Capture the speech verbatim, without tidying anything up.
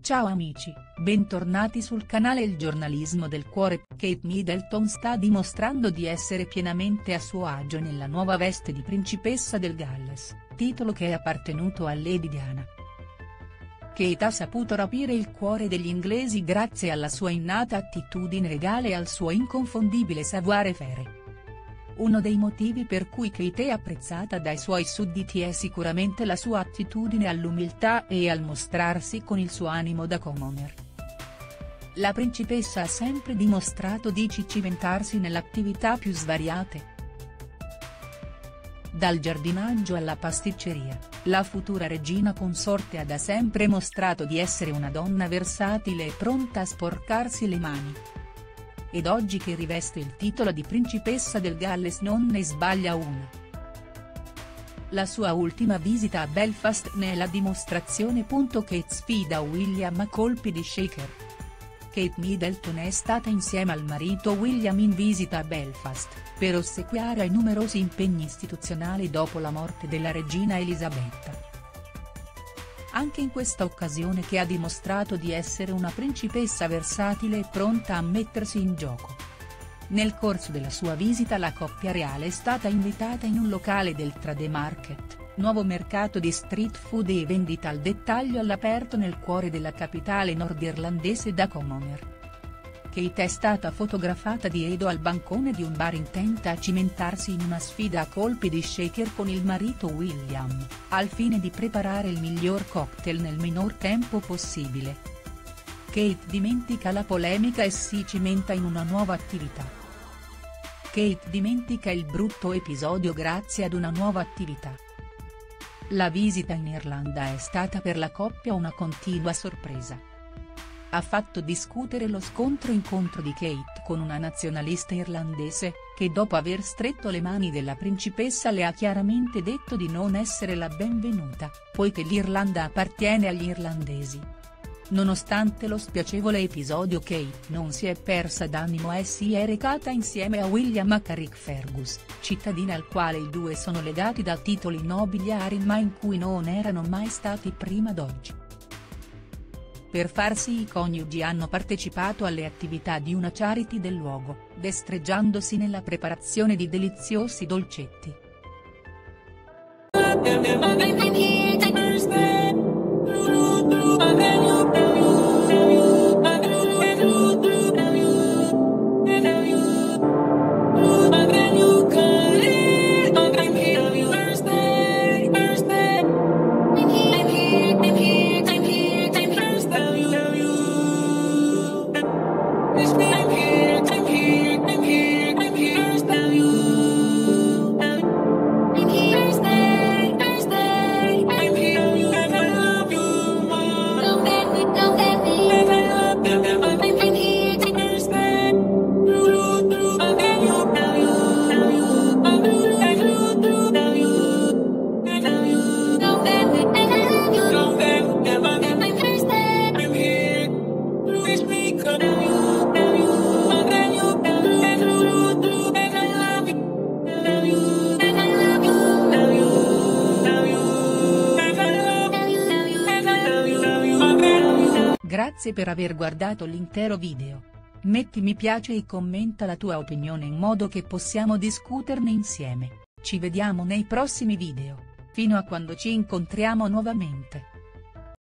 Ciao amici, bentornati sul canale Il giornalismo del cuore. Kate Middleton sta dimostrando di essere pienamente a suo agio nella nuova veste di principessa del Galles, titolo che è appartenuto a Lady Diana. Kate ha saputo rapire il cuore degli inglesi grazie alla sua innata attitudine regale e al suo inconfondibile savoir-faire. Uno dei motivi per cui Kate è apprezzata dai suoi sudditi è sicuramente la sua attitudine all'umiltà e al mostrarsi con il suo animo da commoner. La principessa ha sempre dimostrato di cimentarsi nelle attività più svariate. Dal giardinaggio alla pasticceria, la futura regina consorte ha da sempre mostrato di essere una donna versatile e pronta a sporcarsi le mani. Ed oggi che riveste il titolo di principessa del Galles non ne sbaglia una. La sua ultima visita a Belfast ne è la dimostrazione. Kate sfida William a colpi di shaker. Kate Middleton è stata insieme al marito William in visita a Belfast, per ossequiare ai numerosi impegni istituzionali dopo la morte della regina Elisabetta. Anche in questa occasione Kate ha dimostrato di essere una principessa versatile e pronta a mettersi in gioco. Nel corso della sua visita la coppia reale è stata invitata in un locale del Trade Market, nuovo mercato di street food e vendita al dettaglio all'aperto nel cuore della capitale nordirlandese da commoner. Kate è stata fotografata dietro al bancone di un bar intenta a cimentarsi in una sfida a colpi di shaker con il marito William, al fine di preparare il miglior cocktail nel minor tempo possibile. Kate dimentica la polemica e si cimenta in una nuova attività. Kate dimentica il brutto episodio grazie ad una nuova attività. La visita in Irlanda è stata per la coppia una continua sorpresa. Ha fatto discutere lo scontro-incontro di Kate con una nazionalista irlandese, che dopo aver stretto le mani della principessa le ha chiaramente detto di non essere la benvenuta, poiché l'Irlanda appartiene agli irlandesi. Nonostante lo spiacevole episodio Kate non si è persa d'animo e si è recata insieme a William a Carrickfergus, cittadina al quale i due sono legati da titoli nobiliari ma in cui non erano mai stati prima d'oggi. Per farsi i coniugi hanno partecipato alle attività di una charity del luogo, destreggiandosi nella preparazione di deliziosi dolcetti. Grazie per aver guardato l'intero video. Metti mi piace e commenta la tua opinione in modo che possiamo discuterne insieme. Ci vediamo nei prossimi video. Fino a quando ci incontriamo nuovamente.